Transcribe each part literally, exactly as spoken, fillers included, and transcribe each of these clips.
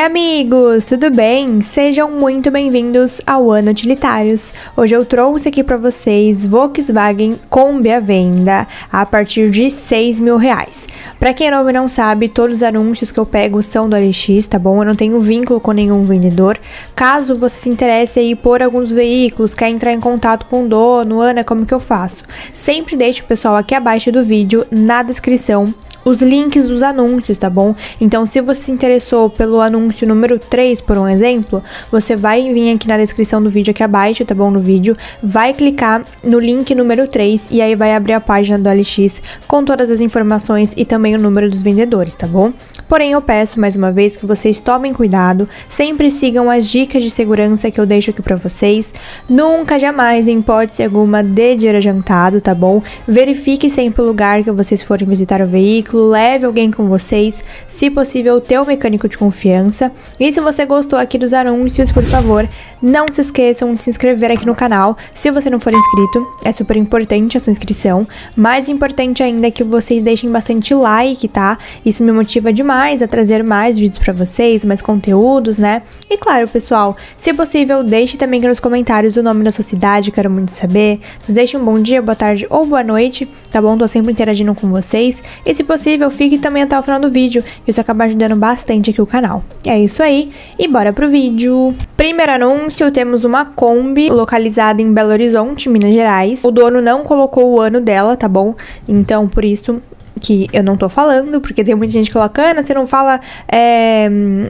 amigos, tudo bem? Sejam muito bem-vindos ao Ano Utilitários. Hoje eu trouxe aqui para vocês Volkswagen Kombi à venda a partir de seis mil reais. Para quem é novo e não sabe, todos os anúncios que eu pego são do L X, tá bom? Eu não tenho vínculo com nenhum vendedor. Caso você se interesse aí por alguns veículos, quer entrar em contato com o dono, Ana, como que eu faço? Sempre deixe o pessoal aqui abaixo do vídeo, na descrição, os links dos anúncios, tá bom? Então, se você se interessou pelo anúncio número três, por um exemplo, você vai vir aqui na descrição do vídeo aqui abaixo, tá bom? No vídeo, vai clicar no link número três e aí vai abrir a página do L X com todas as informações e também o número dos vendedores, tá bom? Porém, eu peço mais uma vez que vocês tomem cuidado, sempre sigam as dicas de segurança que eu deixo aqui pra vocês. Nunca, jamais, em hipótese alguma, dê dinheiro adiantado, tá bom? Verifique sempre o lugar que vocês forem visitar o veículo. Leve alguém com vocês, se possível, ter um mecânico de confiança. E se você gostou aqui dos anúncios, por favor, não se esqueçam de se inscrever aqui no canal. Se você não for inscrito, é super importante a sua inscrição. Mais importante ainda é que vocês deixem bastante like, tá? Isso me motiva demais a trazer mais vídeos pra vocês, mais conteúdos, né? E claro, pessoal, se possível, deixe também aqui nos comentários o nome da sua cidade, quero muito saber. Nos deixe um bom dia, boa tarde ou boa noite, tá bom? Tô sempre interagindo com vocês. E se possível, fique também até o final do vídeo. Isso acaba ajudando bastante aqui o canal. É isso aí, e bora pro vídeo. Primeiro anúncio, temos uma Kombi localizada em Belo Horizonte, Minas Gerais. O dono não colocou o ano dela, tá bom? Então, por isso que eu não tô falando, porque tem muita gente que coloca, Ana, você não fala é,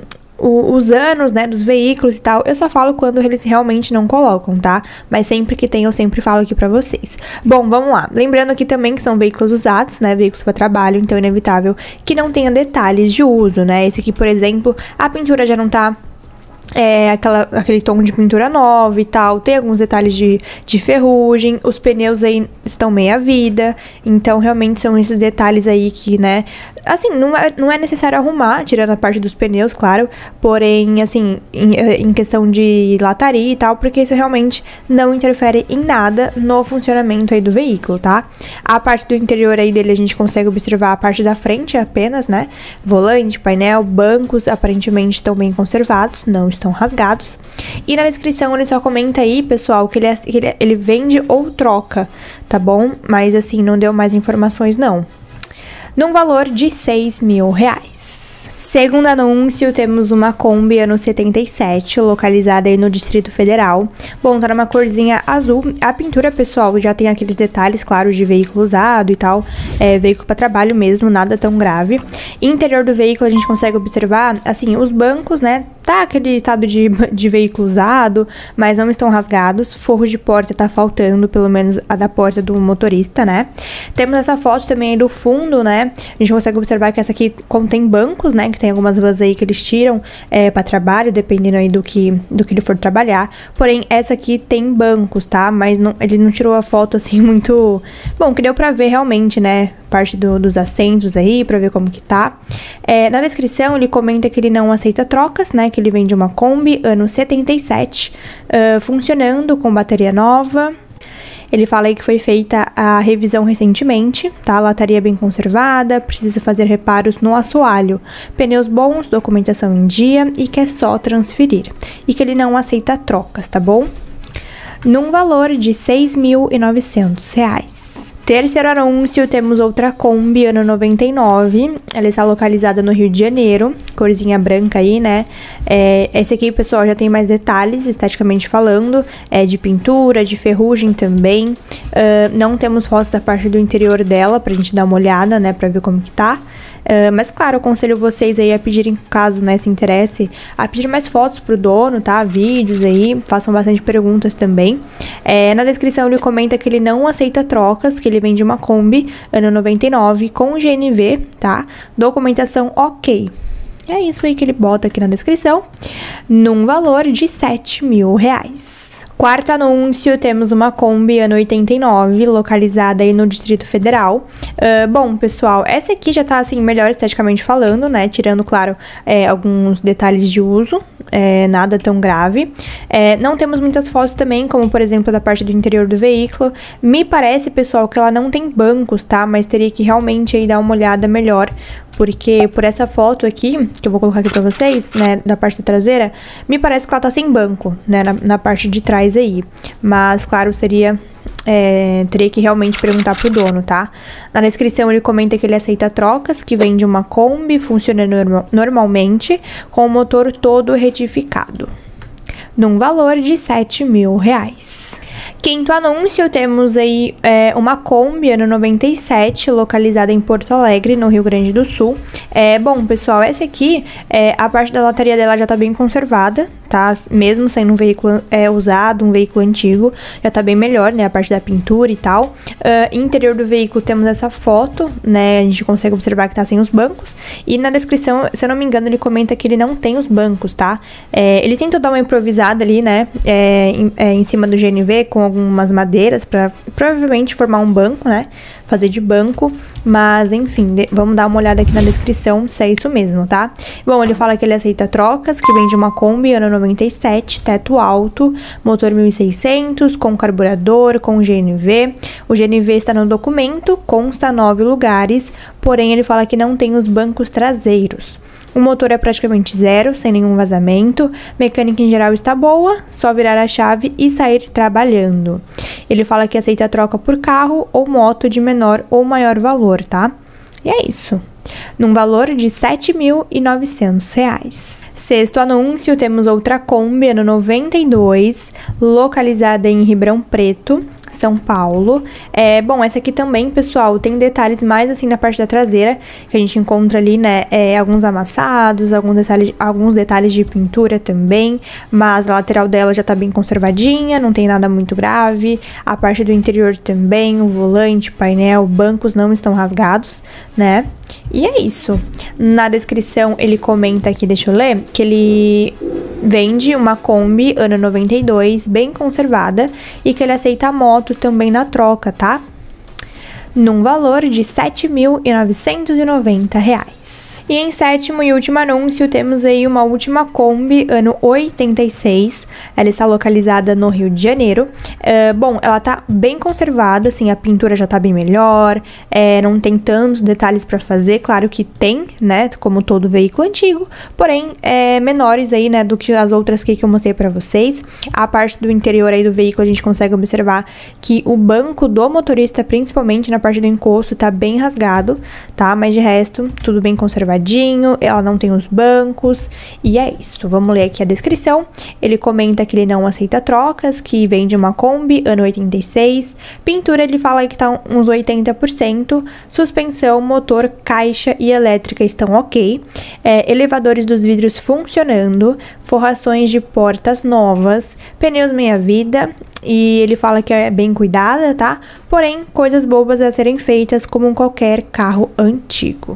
o, os anos, né, dos veículos e tal. Eu só falo quando eles realmente não colocam, tá? Mas sempre que tem, eu sempre falo aqui pra vocês. Bom, vamos lá. Lembrando aqui também que são veículos usados, né, veículos pra trabalho, então é inevitável que não tenha detalhes de uso, né? Esse aqui, por exemplo, a pintura já não tá É, aquela, aquele tom de pintura nova e tal, tem alguns detalhes de, de ferrugem, os pneus aí estão meia vida, então realmente são esses detalhes aí que, né, assim, não é, não é necessário arrumar, tirando a parte dos pneus, claro, porém, assim, em, em questão de lataria e tal, porque isso realmente não interfere em nada no funcionamento aí do veículo, tá? A parte do interior aí dele a gente consegue observar a parte da frente apenas, né, volante, painel, bancos, aparentemente estão bem conservados, não estão rasgados. E na descrição ele só comenta aí, pessoal, que ele, é, que ele, ele vende ou troca, tá bom? Mas assim, não deu mais informações não. Num valor de seis mil reais. Segundo anúncio, temos uma Kombi ano setenta e sete, localizada aí no Distrito Federal. Bom, tá numa corzinha azul. A pintura, pessoal, já tem aqueles detalhes, claro, de veículo usado e tal. É veículo para trabalho mesmo, nada tão grave. Interior do veículo a gente consegue observar, assim, os bancos, né? Tá aquele estado de, de veículo usado, mas não estão rasgados. Forro de porta tá faltando, pelo menos a da porta do motorista, né? Temos essa foto também aí do fundo, né? A gente consegue observar que essa aqui contém bancos, né? Que tem algumas vans aí que eles tiram é, para trabalho, dependendo aí do que, do que ele for trabalhar. Porém, essa aqui tem bancos, tá? Mas não, ele não tirou a foto assim muito... Bom, que deu pra ver realmente, né? Parte do, dos assentos aí, pra ver como que tá. É, na descrição, ele comenta que ele não aceita trocas, né? Que ele vende uma Kombi, ano setenta e sete, uh, funcionando com bateria nova. Ele fala aí que foi feita a revisão recentemente, tá? A lataria bem conservada, precisa fazer reparos no assoalho. Pneus bons, documentação em dia e que é só transferir. E que ele não aceita trocas, tá bom? Num valor de seis mil e novecentos reais. Terceiro anúncio, temos outra Kombi, ano noventa e nove. Ela está localizada no Rio de Janeiro, corzinha branca aí, né? É, esse aqui, pessoal, já tem mais detalhes, esteticamente falando, é de pintura, de ferrugem também. Uh, não temos fotos da parte do interior dela pra gente dar uma olhada, né? Pra ver como que tá. Uh, mas, claro, eu aconselho vocês aí a pedirem, caso, né, se interesse, a pedir mais fotos pro dono, tá? Vídeos aí, façam bastante perguntas também. É, na descrição ele comenta que ele não aceita trocas, que ele vende uma Kombi, ano noventa e nove, com G N V, tá? Documentação ok. É isso aí que ele bota aqui na descrição, num valor de sete mil reais. Quarto anúncio, temos uma Kombi ano oitenta e nove, localizada aí no Distrito Federal. Uh, bom, pessoal, essa aqui já tá, assim, melhor esteticamente falando, né? Tirando, claro, é, alguns detalhes de uso, é, nada tão grave. É, não temos muitas fotos também, como, por exemplo, da parte do interior do veículo. Me parece, pessoal, que ela não tem bancos, tá? Mas teria que realmente aí dar uma olhada melhor, porque por essa foto aqui, que eu vou colocar aqui pra vocês, né, da parte da traseira, me parece que ela tá sem banco, né, na, na parte de trás aí. Mas, claro, seria... É, teria que realmente perguntar pro dono, tá? Na descrição ele comenta que ele aceita trocas, que vende uma Kombi, funciona norma normalmente, com o motor todo retificado, num valor de sete mil reais. Quinto anúncio, temos aí é, uma Kombi ano noventa e sete, localizada em Porto Alegre, no Rio Grande do Sul. É, bom, pessoal, essa aqui, é, a parte da lataria dela já tá bem conservada, tá? Mesmo sendo um veículo é, usado, um veículo antigo, já tá bem melhor, né? A parte da pintura e tal. Uh, interior do veículo temos essa foto, né? A gente consegue observar que tá sem os bancos. E na descrição, se eu não me engano, ele comenta que ele não tem os bancos, tá? É, ele tentou dar uma improvisada ali, né? É, em, é, em cima do G N V, com algumas madeiras para provavelmente formar um banco, né? Fazer de banco, mas enfim, de, vamos dar uma olhada aqui na descrição se é isso mesmo, tá? Bom, ele fala que ele aceita trocas, que vende uma Kombi ano noventa e sete, teto alto, motor mil e seiscentos, com carburador, com G N V. O G N V está no documento, consta nove lugares, porém ele fala que não tem os bancos traseiros. O motor é praticamente zero, sem nenhum vazamento. Mecânica em geral está boa, só virar a chave e sair trabalhando. Ele fala que aceita troca por carro ou moto de menor ou maior valor, tá? E é isso. Num valor de sete mil e novecentos reais. Sexto anúncio, temos outra Kombi ano noventa e dois, localizada em Ribeirão Preto, São Paulo. É, bom, essa aqui também, pessoal, tem detalhes mais assim na parte da traseira, que a gente encontra ali, né, é, alguns amassados, alguns detalhes, alguns detalhes de pintura também, mas a lateral dela já tá bem conservadinha, não tem nada muito grave. A parte do interior também, o volante, painel, bancos não estão rasgados, né? E é isso. Na descrição ele comenta aqui, deixa eu ler, que ele vende uma Kombi ano noventa e dois, bem conservada, e que ele aceita a moto também na troca, tá? Num valor de sete mil e novecentos e noventa reais. E em sétimo e último anúncio, temos aí uma última Kombi ano oitenta e seis. Ela está localizada no Rio de Janeiro. Uh, bom, ela tá bem conservada, assim, a pintura já tá bem melhor, é, não tem tantos detalhes para fazer, claro que tem, né, como todo veículo antigo, porém, é, menores aí, né, do que as outras que eu mostrei para vocês. A parte do interior aí do veículo, a gente consegue observar que o banco do motorista, principalmente na parte do encosto, tá bem rasgado, tá? Mas de resto, tudo bem conservadinho, ela não tem os bancos, e é isso. Vamos ler aqui a descrição. Ele comenta que ele não aceita trocas, que vende uma Kombi, ano oitenta e seis, pintura ele fala que tá uns oitenta por cento, suspensão, motor, caixa e elétrica estão ok, é, elevadores dos vidros funcionando, forrações de portas novas, pneus meia-vida, e ele fala que é bem cuidada, tá? Porém, coisas bobas a serem feitas como qualquer carro antigo.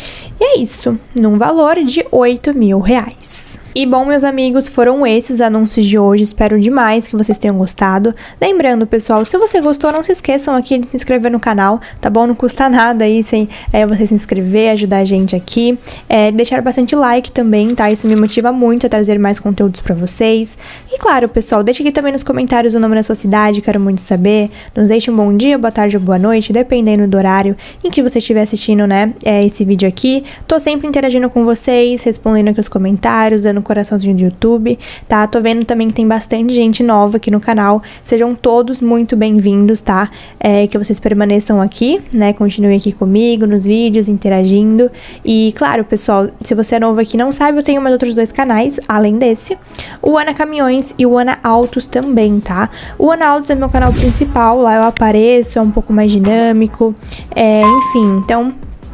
E é isso, num valor de oito mil reais. E bom, meus amigos, foram esses os anúncios de hoje. Espero demais que vocês tenham gostado. Lembrando, pessoal, se você gostou, não se esqueçam aqui de se inscrever no canal, tá bom? Não custa nada aí sem é, você se inscrever, ajudar a gente aqui. É, deixar bastante like também, tá? Isso me motiva muito a trazer mais conteúdos pra vocês. E claro, pessoal, deixa aqui também nos comentários o nome da sua cidade, quero muito saber. Nos deixe um bom dia, boa tarde ou boa noite, dependendo do horário em que você estiver assistindo, né, é, esse vídeo aqui. Tô sempre interagindo com vocês, respondendo aqui os comentários, dando coraçãozinho do YouTube, tá? Tô vendo também que tem bastante gente nova aqui no canal. Sejam todos muito bem-vindos, tá? É, que vocês permaneçam aqui, né? Continuem aqui comigo nos vídeos, interagindo. E, claro, pessoal, se você é novo aqui e não sabe, eu tenho mais outros dois canais, além desse. O Ana Caminhões e o Ana Autos também, tá? O Ana Autos é meu canal principal, lá eu apareço, é um pouco mais dinâmico. É, enfim, então...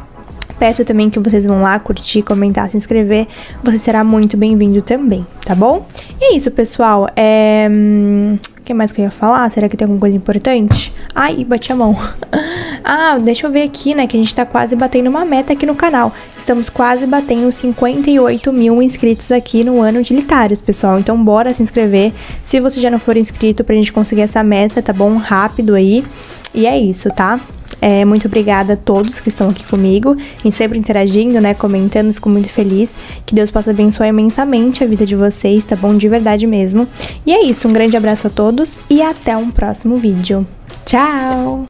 peço também que vocês vão lá curtir, comentar, se inscrever. Você será muito bem-vindo também, tá bom? E é isso, pessoal. É... O que mais que eu ia falar? Será que tem alguma coisa importante? Ai, bati a mão. Ah, deixa eu ver aqui, né, que a gente tá quase batendo uma meta aqui no canal. Estamos quase batendo cinquenta e oito mil inscritos aqui no Ano Utilitários, pessoal. Então bora se inscrever, se você já não for inscrito, pra gente conseguir essa meta, tá bom? Rápido aí. E é isso, tá? É, muito obrigada a todos que estão aqui comigo e sempre interagindo, né, comentando, fico muito feliz. Que Deus possa abençoar imensamente a vida de vocês, tá bom? De verdade mesmo. E é isso, um grande abraço a todos e até um próximo vídeo. Tchau!